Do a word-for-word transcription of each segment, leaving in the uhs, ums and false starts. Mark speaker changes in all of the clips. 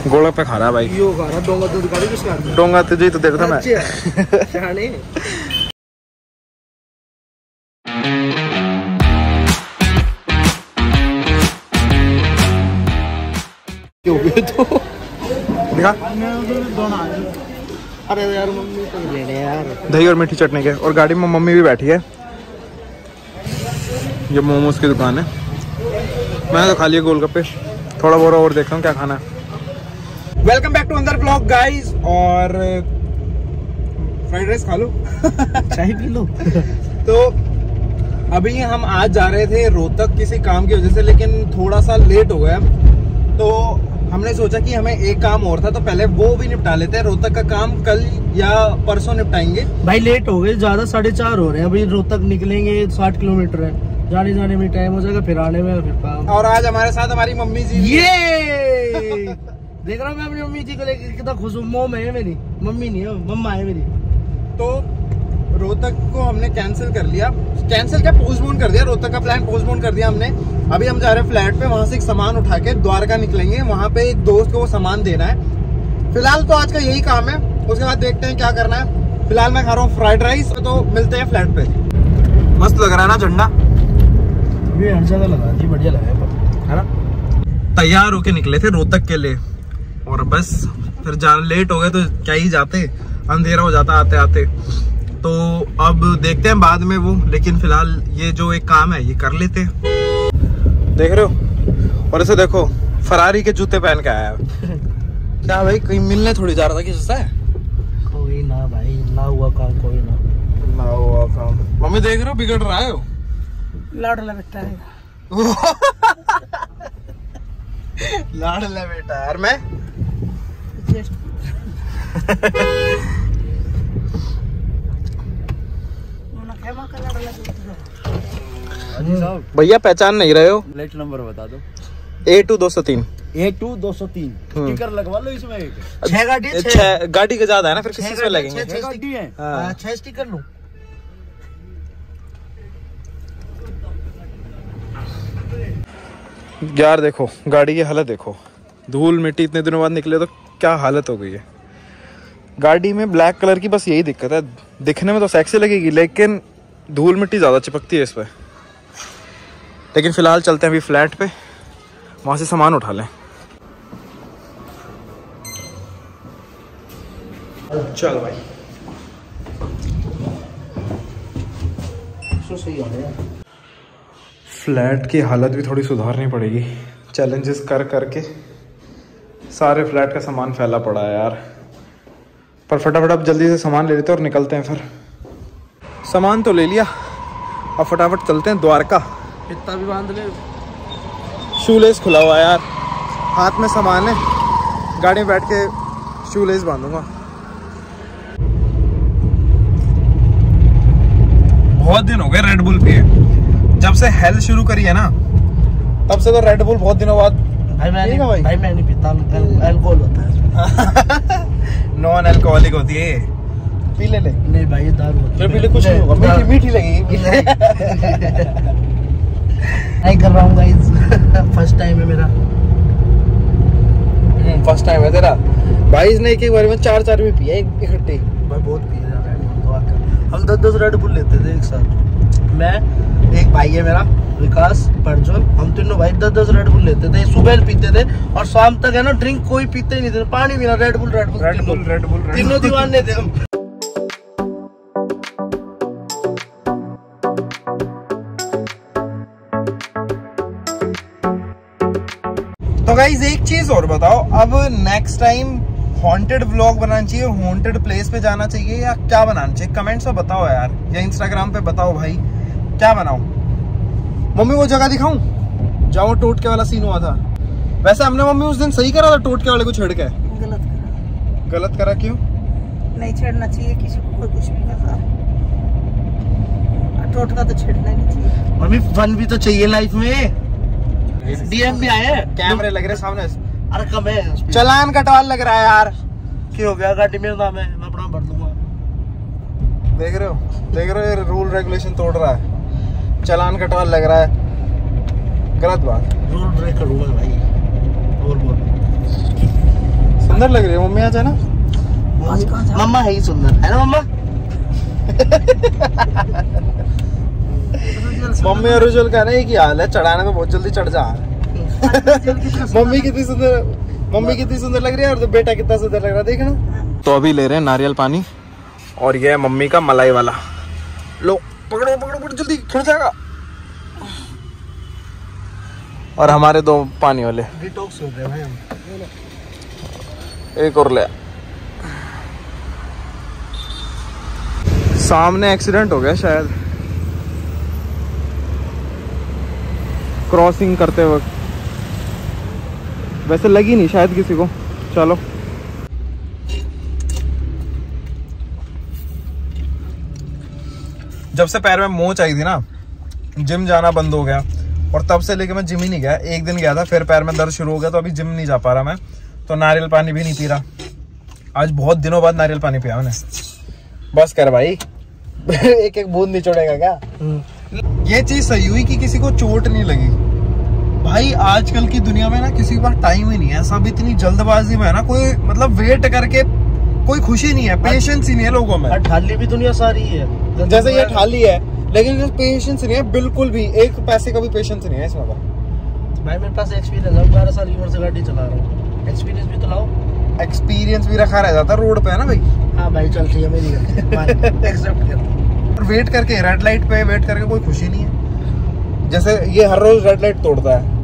Speaker 1: गोलगप्पे खा रहा है भाई।
Speaker 2: यो खा रहा डोंगा दूध गाड़ी किस का?
Speaker 1: डोंगा तुझे तो देखता मैं।
Speaker 2: शाने क्यों भी तो
Speaker 1: दिखा।
Speaker 2: अरे यार मम्मी तो लेने यार
Speaker 1: दही और मीठी चटनी के। और गाड़ी में मम्मी भी बैठी है। ये मोमोज की दुकान है। मैंने तो खा लिया गोलगप्पे, थोड़ा बहुत और देखता हूँ क्या खाना है। Welcome back to another blog guys. और फ्राइड राइस खा लो
Speaker 2: चाय पी लो।
Speaker 1: तो अभी हम आज जा रहे थे रोहतक किसी काम की वजह से, लेकिन थोड़ा सा लेट हो गया। तो हमने सोचा कि हमें एक काम और था, तो पहले वो भी निपटा लेते हैं। रोहतक का काम कल या परसों निपटाएंगे।
Speaker 2: भाई लेट हो गए, ज्यादा साढ़े चार हो रहे हैं। अभी रोहतक निकलेंगे, साठ किलोमीटर है, जाने जाने में टाइम हो जाएगा, फिर आने में फिर काम।
Speaker 1: और आज हमारे साथ हमारी मम्मी जी।
Speaker 2: ये देख रहा हूँ मैं अपनी मम्मी जी को लेकर कितना खुश हूँ। मोम है मेरी, मम्मी नहीं है, मम्मा है मेरी।
Speaker 1: तो रोहतक को हमने कैंसिल कर लिया। कैंसिल क्या, पोस्टपोन कर दिया। रोहतक का प्लान पोस्टपोन कर दिया हमने। अभी हम जा रहे हैं फ्लैट पे, वहां से एक सामान उठा के द्वारका निकलेंगे। वहां पे एक दोस्त को वो सामान देना है। फिलहाल तो आज का यही काम है, उसके बाद देखते हैं क्या करना है। फिलहाल मैं खा रहा हूँ फ्राइड राइस। तो मिलते हैं फ्लैट पे। मस्त लग रहा है ना झंडा,
Speaker 2: ये हर जगह लगा जी, बढ़िया लगा है ना।
Speaker 1: तैयार होके निकले थे रोहतक के लिए, और बस फिर जान लेट हो गए तो क्या ही जाते, अंधेरा हो जाता आते आते। तो अब देखते हैं बाद में वो, लेकिन फिलहाल ये जो एक काम है ये कर लेते हैं। देख रहे हो। और ऐसे देखो फरारी के जूते पहन के आया है। क्या भाई कहीं मिलने थोड़ी जा रहा था कि सस्ता है?
Speaker 2: कोई ना भाई, ना हुआ काम कोई ना।
Speaker 1: ना हुआ काम। मम्मी देख रहे हो बिगड़ रहा है वो।
Speaker 2: लाडला बेटा है।
Speaker 1: लाडला बेटा। और मैं भैया पहचान नहीं रहे हो?
Speaker 2: प्लेट नंबर बता दो।
Speaker 1: ए टू दो सौ तीन।
Speaker 2: ए टू दो सौ तीन स्टिकर लगवा लो इसमें। एक
Speaker 1: छह गाड़ी, छह गाड़ी के ज्यादा है ना, फिर किसी में लगेंगे।
Speaker 2: छह गाड़ी है, हाँ छह स्टिकर लो।
Speaker 1: यार देखो गाड़ी की हालत देखो, धूल मिट्टी इतने दिनों बाद निकले तो क्या हालत हो गई है। गाड़ी में ब्लैक कलर की बस यही दिक्कत है, दिखने में तो सेक्सी लगेगी लेकिन धूल मिट्टी ज़्यादा चिपकती है इस पर। लेकिन फिलहाल चलते हैं अभी फ्लैट पे, वहाँ से सामान उठा लें। चल भाई
Speaker 2: सही हो गया।
Speaker 1: फ्लैट की हालत भी थोड़ी सुधारनी पड़ेगी। चैलेंजेस कर करके सारे फ्लैट का सामान फैला पड़ा है यार। पर फटाफट अब जल्दी से सामान ले लेते हैं और निकलते हैं। फिर सामान तो ले लिया, अब फटाफट चलते हैं द्वारका।
Speaker 2: इतना भी बांध ले।
Speaker 1: शूलेस खुला हुआ है यार, हाथ में सामान है, गाड़ी में बैठ के शूलेस बांधूंगा। बहुत दिन हो गए रेड बुल पिए, जब से हेल्थ शुरू करी है ना तब से तो रेड बुल बहुत दिनों बाद।
Speaker 2: भाई मैं नहीं, भाई? भाई मैं नहीं पीता, अल्कोहल होता है।
Speaker 1: नॉन अल्कोहलिक होती है, पी ले ले।
Speaker 2: नहीं भाई दारू होती है।
Speaker 1: फिर पी ले, कुछ नहीं होगा, मीठी मीठी लगेगी।
Speaker 2: नहीं कर रहा हूँ गाइस, फर्स्ट टाइम है मेरा।
Speaker 1: फर्स्ट टाइम है तेरा भाई? इसने एक एक बार में चार चार भी पिया इकट्ठे।
Speaker 2: भाई बहुत पी रहा है। हम दस दस रेड बुल लेते थे एक साथ। मैं, एक भाई है मेरा विकास, परजोल, हम तीनों भाई दस दस रेड बुल लेते थे। सुबह पीते थे और शाम तक है ना ड्रिंक कोई पीते ही नहीं थे, पानी पीना, Red Bull Red Bull
Speaker 1: Red Bull Red Bull
Speaker 2: तीनों दीवाने थे हम।
Speaker 1: तो गाइस एक चीज और बताओ, अब नेक्स्ट टाइम हॉन्टेड व्लॉग बनाना चाहिए, हॉन्टेड प्लेस पे जाना चाहिए, या क्या बनाना चाहिए? कमेंट्स में बताओ यार, या इंस्टाग्राम पे बताओ भाई क्या बनाऊं। मम्मी वो जगह दिखाऊं जहाँ टोटके वाला सीन हुआ था? वैसे हमने मम्मी उस दिन सही करा था टोटके वाले को छेड़ के?
Speaker 3: गलत करा।
Speaker 1: गलत करा क्यों?
Speaker 3: नहीं छेड़ना चाहिए किसी को, कोई कुछ भी करता। टोटका तो छेड़ना नहीं चाहिए।
Speaker 2: मम्मी फन भी तो चाहिए लाइफ में। डीएम भी आए,
Speaker 1: कैमरे लग रहे सामने।
Speaker 2: अरे कम है,
Speaker 1: चलान कटवा लग रहा है यार।
Speaker 2: क्या हो गया? गाड़ी मेरा नाम है, मैं अपना भर दूंगा।
Speaker 1: देख रहे हो, देख रहे हो, रूल रेगुलेशन तोड़ रहा है, चलान कटवा लग रहा है। गलत बात।
Speaker 2: रूल ब्रेक करूंगा भाई। और बोल
Speaker 1: सुंदर लग रही है मम्मी, आज है ना?
Speaker 3: आज कहाँ जा-
Speaker 2: मम्मा है ही सुंदर, है ना मम्मा?
Speaker 1: मम्मी और उज्जवल का ना एक ही हाल है, चढ़ाने में बहुत जल्दी चढ़ जा। मम्मी कितनी सुंदर, मम्मी कितनी सुंदर लग रही है और तो बेटा कितना सुंदर लग रहा है, देखना। तो अभी ले रहे हैं नारियल पानी और ये है मम्मी का मलाई वाला। लो पकड़ो पकड़ो पकड़ो, जल्दी खिड़ जाएगा। और हमारे दो पानी वाले
Speaker 2: डिटॉक्स हो गए भाई हम।
Speaker 1: एक और ले। सामने एक्सीडेंट हो गया शायद क्रॉसिंग करते वक्त, वैसे लगी नहीं शायद किसी को। चलो जब से पैर में मोच आई थी ना, जिम जाना बंद हो गया और तब से लेके मैं जिम ही नहीं गया। एक दिन गया था, फिर पैर में दर्द शुरू हो गया, तो अभी जिम नहीं जा पा रहा मैं। तो नारियल पानी भी नहीं पी रहा। आज बहुत दिनों बाद नारियल पानी पिया मैंने। बस कर भाई। एक एक बूंद नहीं छोड़ेगा क्या? ये चीज सही हुई कि किसी को चोट नहीं लगी। भाई आजकल की दुनिया में ना किसी के पास टाइम ही नहीं है, सब इतनी जल्दबाजी में है ना, कोई मतलब वेट करके कोई खुशी नहीं है, पेशेंस ही नहीं है लोगों में।
Speaker 2: ठाली भी दुनिया सारी है,
Speaker 1: जैसे ये ठाली है, लेकिन पेशेंस नहीं है बिल्कुल भी, एक पैसे का भी पेशेंस नहीं है इसमें।
Speaker 2: भाई मेरे पास एक्सपीरियंस है, बारह साल की उम्र से गाड़ी चला रहा हूँ, एक्सपीरियंस भी तो लाओ।
Speaker 1: एक्सपीरियंस भी रखा रह जाता रोड पे, है ना भाई?
Speaker 2: हाँ भाई चल ठीक है, मेरी एक्सेप्ट कर।
Speaker 1: वेट करके रेड लाइट पे वेट करके कोई खुशी नहीं है। जैसे ये हर रोज रेड लाइट तोड़ता है।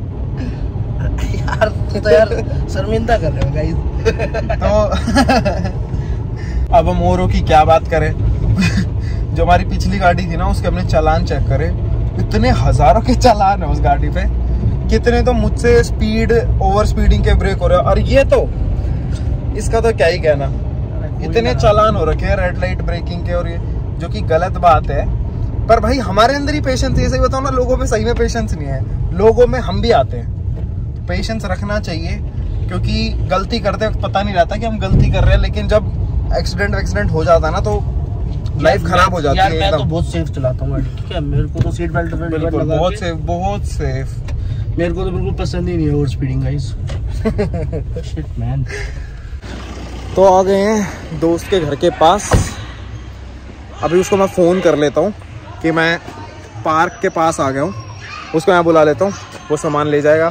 Speaker 2: यार तो यार शर्मिंदा कर रहे हो गाइस।
Speaker 1: तो अब हम औरों की क्या बात करें। जो हमारी पिछली गाड़ी थी ना, उसके हमने चालान चेक करे, इतने हजारों के चालान है उस गाड़ी पे। कितने तो मुझसे स्पीड ओवर स्पीडिंग के ब्रेक हो रहे हैं, और ये तो इसका तो क्या ही कहना, इतने चालान हो रखे हैं रेड लाइट ब्रेकिंग के, और ये जो कि गलत बात है। पर भाई हमारे अंदर ही पेशेंस, ये सही बताओ ना, लोगों में सही में पेशेंस नहीं है। लोगों में हम भी आते हैं, तो पेशेंस रखना चाहिए, क्योंकि गलती करते वक्त पता नहीं रहता कि हम गलती कर रहे हैं, लेकिन जब एक्सीडेंट एक्सीडेंट हो जाता है ना, तो लाइफ खराब हो जाती
Speaker 2: यार,
Speaker 1: है।
Speaker 2: मैं तो बहुत सेफ चलाता हूँ गाड़ी, ठीक है? मेरे को तो सीट बेल्ट
Speaker 1: बिल्कुल बहुत सेफ, बहुत सेफ।
Speaker 2: मेरे को तो बिल्कुल पसंद ही नहीं है over speeding guys. Shit man.
Speaker 1: तो आ गए हैं दोस्त के घर के पास। अभी उसको मैं फ़ोन कर लेता हूँ कि मैं पार्क के पास आ गया हूँ। उसको मैं बुला लेता हूँ, वो सामान ले जाएगा।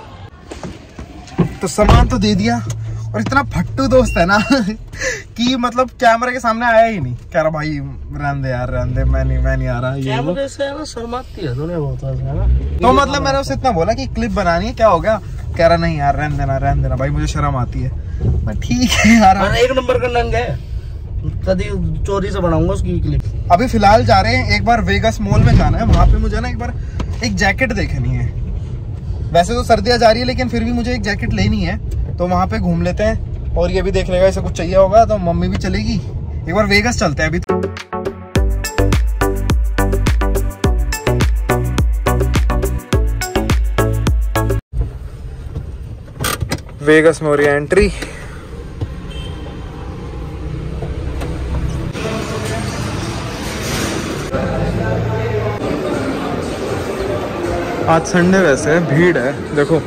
Speaker 1: तो सामान तो दे दिया, और इतना फट्टू दोस्त है ना कि मतलब कैमरे के सामने आया ही नहीं। कह रहा भाई रहने दे यार, रहने दे, मैं नहीं मैं नहीं आ रहा। ये वो
Speaker 2: कैमरे से है ना शर्माती है दोनों बहुत, है ना?
Speaker 1: तो मतलब मैंने उससे इतना बोला कि क्लिप बनानी है, क्या हो गया? कह रहा नहीं यार रहने देना रहने देना भाई, मुझे शर्म आती है। मैं ठीक है यार,
Speaker 2: अरे एक नंबर का नंग है, कभी चोरी से बनाऊंगा उसकी क्लिप।
Speaker 1: अभी फिलहाल जा रहे हैं, एक बार वेगस मॉल में जाना है। वहां पे मुझे ना एक बार एक जैकेट देखनी है। वैसे तो सर्दियां जा रही है, लेकिन फिर भी मुझे एक जैकेट लेनी है, तो वहां पे घूम लेते हैं। और ये भी देख लेगा, इसे कुछ चाहिए होगा तो मम्मी भी चलेगी। एक बार वेगस चलते हैं अभी। वेगस में हो रही है एंट्री। आज संडे वैसे है, भीड़ है देखो।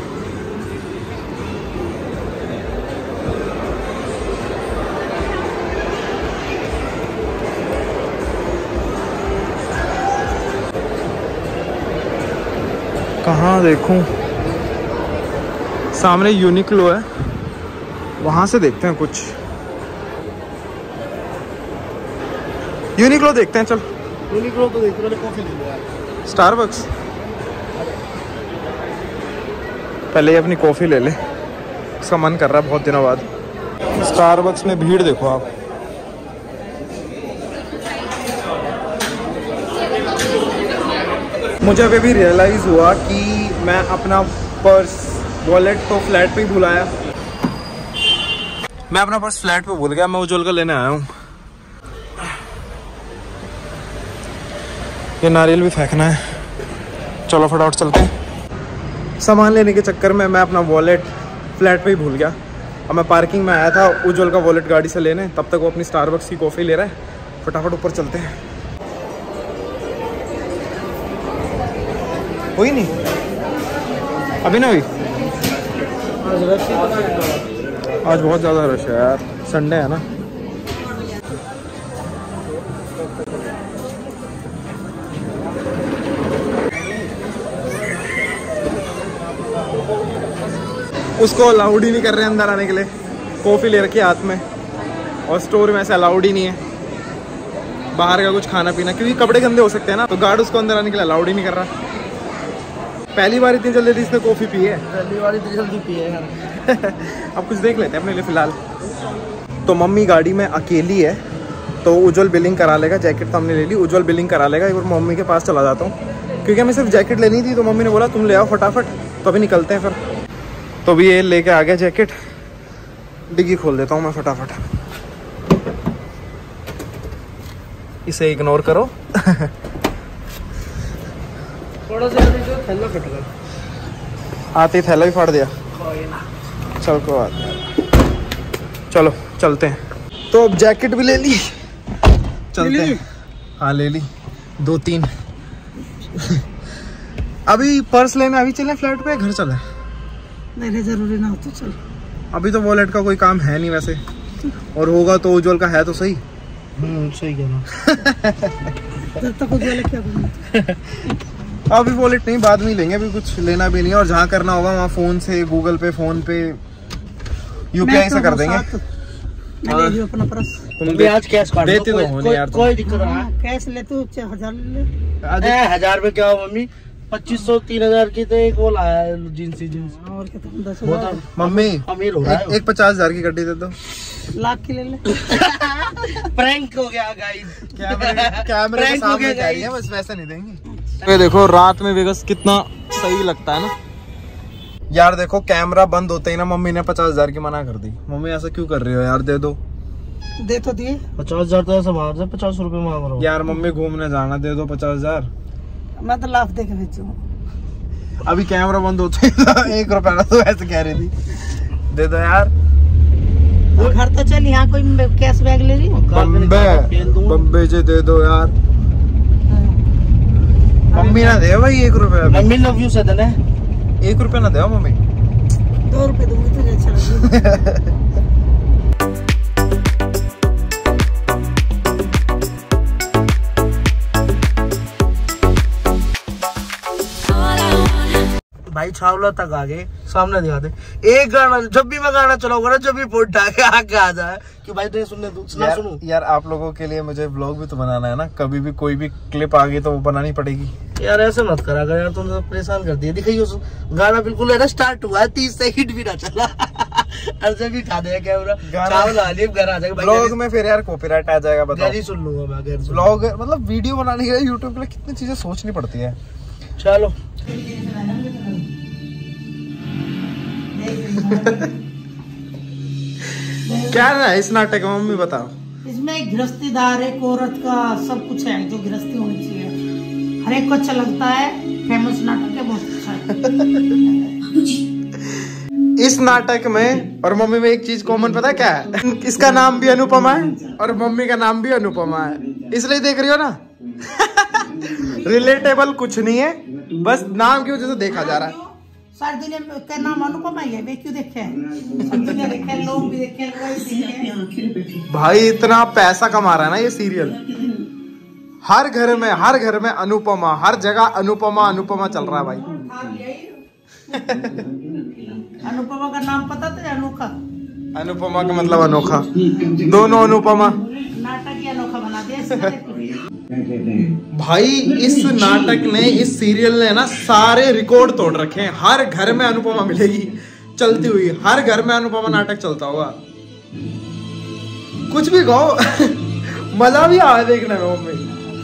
Speaker 1: कहाँ देखूं? सामने यूनिक्लो है, वहां से देखते हैं कुछ। यूनिक्लो देखते हैं, चल।
Speaker 2: यूनिक्लो तो देख, मैंने कॉफी ले लिया।
Speaker 1: स्टारबक्स पहले ही अपनी कॉफी ले ले, उसका मन कर रहा है बहुत दिनों बाद। स्टारबक्स में भीड़ देखो आप। मुझे अभी भी रियलाइज़ हुआ कि मैं अपना पर्स वॉलेट तो फ्लैट पे ही भुलाया। मैं अपना पर्स फ्लैट पे भूल गया, मैं उज्जवल का लेने आया हूँ। ये नारियल भी फेंकना है, चलो फटाफट चलते हैं। सामान लेने के चक्कर में मैं अपना वॉलेट फ्लैट पे ही भूल गया। अब मैं पार्किंग में आया था उज्जवल का वॉलेट गाड़ी से लेने, तब तक वो अपनी स्टारबक्स की कॉफ़ी ले रहा है। फटाफट ऊपर चलते हैं। हुई नहीं अभी ना हुई। आज बहुत ज़्यादा रश है यार, संडे है ना। उसको अलाउड ही नहीं कर रहे हैं अंदर आने के लिए। कॉफ़ी ले रखी है हाथ में और स्टोर में ऐसे अलाउड ही नहीं है बाहर का कुछ खाना पीना, क्योंकि कपड़े गंदे हो सकते हैं ना, तो गार्ड उसको अंदर आने के लिए अलाउड ही नहीं कर रहा। पहली बार इतनी जल्दी इसने कॉफ़ी पी है,
Speaker 2: पहली बार इतनी जल्दी पी है यार।
Speaker 1: अब कुछ देख लेते हैं अपने लिए फ़िलहाल। तो मम्मी गाड़ी में अकेली है, तो उज्जवल बिलिंग करा लेगा। जैकेट तो हमने ले ली, उज्जवल बिलिंग करा लेगा। एक बार मम्मी के पास चला जाता हूँ, क्योंकि हमें सिर्फ जैकेट लेनी थी, तो मम्मी ने बोला तुम ले आओ फटाफट। तो अभी निकलते हैं फिर। तो भी ये लेके आ गया जैकेट, डिग्गी खोल देता हूँ मैं फटाफट। इसे इग्नोर करो।
Speaker 2: थोड़ा सा जो थैला फट गया,
Speaker 1: आते ही थैला भी फाड़ दिया। चल को बात, चलो चलते हैं। तो अब जैकेट भी ले ली, चलते हैं। हाँ ले ली, दो तीन। अभी पर्स लेने अभी चले फ्लैट पे, घर चले?
Speaker 3: नहीं जरूरी ना हो तो चल।
Speaker 1: अभी तो वॉलेट का कोई काम है नहीं वैसे, और होगा तो उज्जवल का है तो सही।
Speaker 2: हम्म सही कहना।
Speaker 3: जब तक उज्जवल क्या बोलूं।
Speaker 1: अभी वॉलेट नहीं, बाद में लेंगे, अभी कुछ लेना भी नहीं है। और जहाँ करना होगा वहाँ फोन से, गूगल पे, फोन पे, यूपीआई से कर देंगे।
Speaker 3: मैं ले लियो अपना पर्स।
Speaker 1: तुम भी
Speaker 2: आज कैश काट
Speaker 1: देते तो होने यार,
Speaker 2: कोई दिक्कत नहीं।
Speaker 3: कैश ले तू, हजार ले।
Speaker 2: हजार में क्या हो मम्मी, पच्चीस सौ तीन हजार की तो एक वो लाया जींस ही जींस।
Speaker 3: और क्या तुम दस
Speaker 2: वो
Speaker 3: हजार
Speaker 2: तो
Speaker 1: मम्मी
Speaker 2: अमीर हो रहा है।
Speaker 1: एक, एक पचास हजार की गड्डी दे दो।
Speaker 3: लाख की ले ले।
Speaker 2: प्रैंक हो गया गाइस।
Speaker 1: कैमरे के सामने कह रही है, बस वैसा नहीं देंगे। ये देखो रात में वेगस कितना सही लगता है ना यार। देखो कैमरा बंद होते ही ना मम्मी ने पचास हजार की मना कर दी। मम्मी ऐसा क्यों कर रही हो यार, दे दो।
Speaker 3: दे तो दिए।
Speaker 2: पचास हजार तो ऐसा बाहर से पचास रुपए मांग रहा हूँ
Speaker 1: यार। मम्मी घूमने जाना, दे दो पचास हजार।
Speaker 3: मैं तो लाख दे के भेजू।
Speaker 1: अभी कैमरा बंद होते ही एक रुपया ना, तो ऐसे कह रही थी, दे दो यार।
Speaker 3: वो घर तो चल, यहाँ कोई कैश बैग ले रही हूँ।
Speaker 1: बम्बे बम्बे से दे दो यार। मम्मी ना दे भाई एक रुपया।
Speaker 2: मम्मी लव यू से देना,
Speaker 1: एक रुपया ना दे मम्मी।
Speaker 3: दो रुपए दूंगी तुझे, अच्छा लगेगा।
Speaker 2: भाई छावला तक आ गए, सामने दिखाते। एक गाना जब भी मैं गाना चलाऊंगा ना, जब भी पोट आके आके आ जाए कि भाई तो सुनने दो, सुना
Speaker 1: यार,
Speaker 2: सुनूं।
Speaker 1: यार आप लोगों के लिए मुझे व्लॉग भी तो बनाना है ना। कभी भी कोई भी क्लिप आ गई तो वो बनानी पड़ेगी
Speaker 2: यार। ऐसे मत करा कर यार, तुमने परेशान कर दिया। दिखाइए गाना बिल्कुल है ना, स्टार्ट हुआ है, तीस सेकंड भी ना चला। और जब भी खा देगा कैमरा, छावला घर आ जाएगा।
Speaker 1: व्लॉग में फिर यार कॉपीराइट आ जाएगा, बताओ।
Speaker 2: घर ही सुन लूंगा मैं।
Speaker 1: व्लॉग मतलब वीडियो बनाने के लिए यूट्यूब के लिए कितनी चीजें सोचनी पड़ती है।
Speaker 2: चलो
Speaker 1: क्या है इस नाटक में, मम्मी बताओ।
Speaker 3: इसमें गृहस्थीदार एक औरत का सब कुछ है जो गृहस्थी होनी चाहिए। हर एक को अच्छा लगता है। फेमस नाटक है, बहुत अच्छा है।
Speaker 1: इस नाटक में और मम्मी में एक चीज कॉमन पता है क्या है? इसका नाम भी अनुपमा है और मम्मी का नाम भी अनुपमा है, इसलिए देख रही हो ना। रिलेटेबल कुछ नहीं है, बस नाम की वजह से देखा जा रहा है।
Speaker 3: सारी दुनिया का नाम अनुपमा ही है, वे क्यों देखे हैं? सब दुनिया देखे, लोग भी देखे, लोग देखे।
Speaker 1: भाई इतना पैसा कमा रहा है ना ये सीरियल। हर घर में हर घर में अनुपमा, हर जगह अनुपमा अनुपमा चल रहा है भाई।
Speaker 3: अनुपमा का नाम पता था? अनोखा।
Speaker 1: अनुपमा का मतलब अनोखा, दोनों अनुपमा।
Speaker 3: नाटक ही अनोखा बना दिया
Speaker 1: भाई। इस नाटक ने, इस सीरियल ने ना सारे रिकॉर्ड तोड़ रखे हैं। हर घर में अनुपमा मिलेगी चलती हुई, हर घर में अनुपमा नाटक चलता होगा। कुछ भी कहो, मजा भी आ देखने में मम्मी।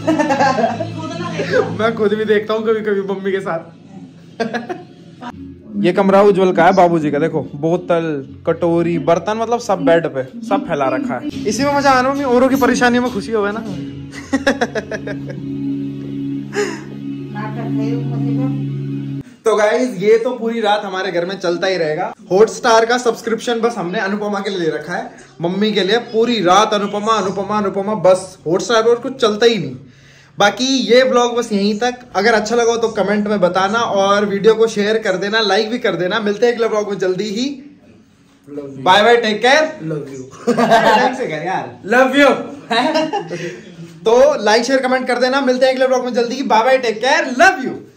Speaker 1: मैं खुद भी देखता हूँ कभी कभी मम्मी के साथ। ये कमरा उज्जवल का है, बाबूजी का। देखो बोतल, कटोरी, बर्तन, मतलब सब बेड पे सब फैला रखा है। इसी में मजा आना, औरों की परेशानी में खुशी हो ना। तो गाइज ये तो पूरी रात हमारे घर में चलता ही रहेगा। हॉटस्टार का सब्सक्रिप्शन बस हमने अनुपमा के लिए ले रखा है, मम्मी के लिए। पूरी रात अनुपमा अनुपमा अनुपमा, बस हॉटस्टार पर कुछ चलता ही नहीं। बाकी ये ब्लॉग बस यहीं तक। अगर अच्छा लगा तो कमेंट में बताना और वीडियो को शेयर कर देना, लाइक भी कर देना। मिलते हैं अगले ब्लॉग में जल्दी ही। Bye bye, take care,
Speaker 2: love you.
Speaker 1: से कर यार,
Speaker 2: लव यू।
Speaker 1: तो लाइक शेयर कमेंट कर देना, मिलते हैं अगले ब्लॉग में जल्दी। Bye bye, take care, love you.